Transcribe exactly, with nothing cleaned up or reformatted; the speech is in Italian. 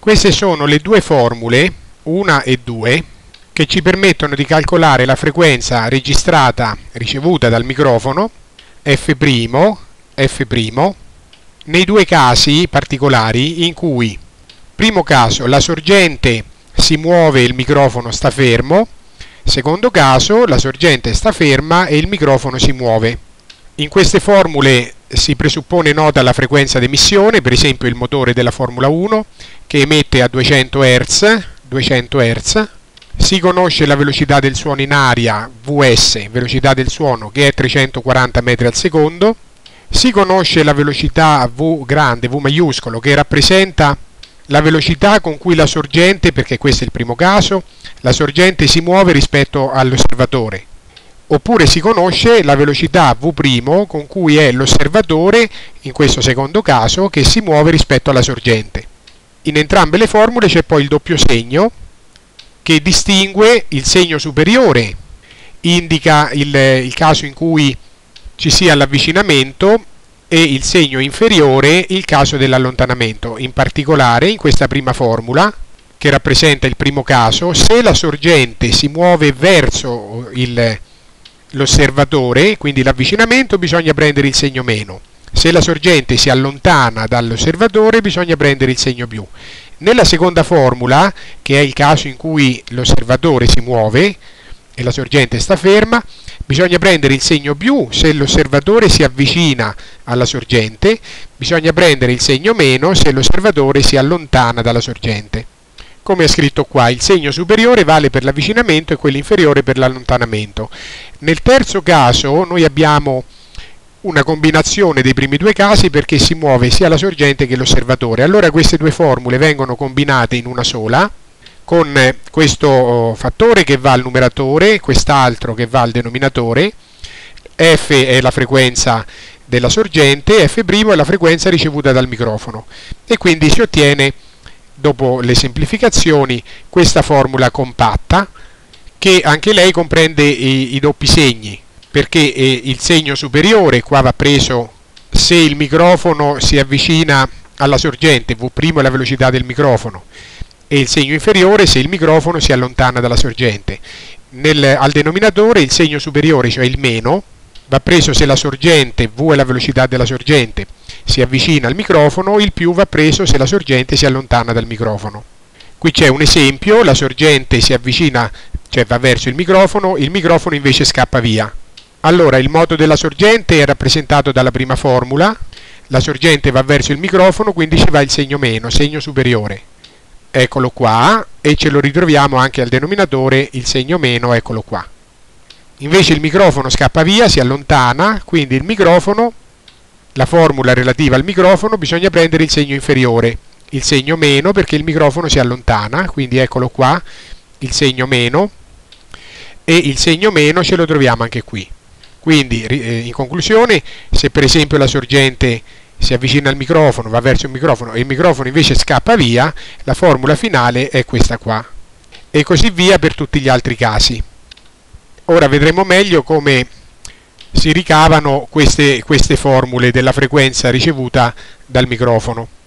Queste sono le due formule, una e due, che ci permettono di calcolare la frequenza registrata ricevuta dal microfono F', F', nei due casi particolari in cui, primo caso, la sorgente si muove e il microfono sta fermo, secondo caso, la sorgente sta ferma e il microfono si muove. In queste formule si presuppone nota la frequenza d'emissione, per esempio il motore della Formula uno, che emette a duecento hertz, duecento hertz. Si conosce la velocità del suono in aria, V S, velocità del suono, che è trecentoquaranta metri al secondo. Si conosce la velocità V grande, V maiuscolo, che rappresenta la velocità con cui la sorgente, perché questo è il primo caso, la sorgente si muove rispetto all'osservatore. Oppure si conosce la velocità V' con cui è l'osservatore, in questo secondo caso, che si muove rispetto alla sorgente. In entrambe le formule c'è poi il doppio segno, che distingue il segno superiore, indica il, il caso in cui ci sia l'avvicinamento, e il segno inferiore il caso dell'allontanamento. In particolare, in questa prima formula, che rappresenta il primo caso, se la sorgente si muove verso il l'osservatore, quindi l'avvicinamento, bisogna prendere il segno meno. Se la sorgente si allontana dall'osservatore, bisogna prendere il segno più. Nella seconda formula, che è il caso in cui l'osservatore si muove e la sorgente sta ferma, bisogna prendere il segno più se l'osservatore si avvicina alla sorgente, bisogna prendere il segno meno se l'osservatore si allontana dalla sorgente. Come è scritto qua, il segno superiore vale per l'avvicinamento e quello inferiore per l'allontanamento. Nel terzo caso noi abbiamo una combinazione dei primi due casi perché si muove sia la sorgente che l'osservatore. Allora queste due formule vengono combinate in una sola, con questo fattore che va al numeratore, quest'altro che va al denominatore. F è la frequenza della sorgente, F' è la frequenza ricevuta dal microfono. E quindi si ottiene, dopo le semplificazioni, questa formula compatta, che anche lei comprende i, i doppi segni, perché eh, il segno superiore qua va preso se il microfono si avvicina alla sorgente, V' è la velocità del microfono, e il segno inferiore se il microfono si allontana dalla sorgente. Nel, al denominatore il segno superiore, cioè il meno, va preso se la sorgente, V è la velocità della sorgente, si avvicina al microfono, il più va preso se la sorgente si allontana dal microfono. Qui c'è un esempio, la sorgente si avvicina, cioè va verso il microfono, il microfono invece scappa via. Allora il moto della sorgente è rappresentato dalla prima formula, la sorgente va verso il microfono, quindi ci va il segno meno, segno superiore. Eccolo qua, e ce lo ritroviamo anche al denominatore, il segno meno, eccolo qua. Invece il microfono scappa via, si allontana, quindi il microfono, la formula relativa al microfono, bisogna prendere il segno inferiore, il segno meno, perché il microfono si allontana, quindi eccolo qua, il segno meno, e il segno meno ce lo troviamo anche qui. Quindi, eh, in conclusione, se per esempio la sorgente si avvicina al microfono, va verso il microfono, e il microfono invece scappa via, la formula finale è questa qua. E così via per tutti gli altri casi. Ora vedremo meglio come si ricavano queste, queste formule della frequenza ricevuta dal microfono.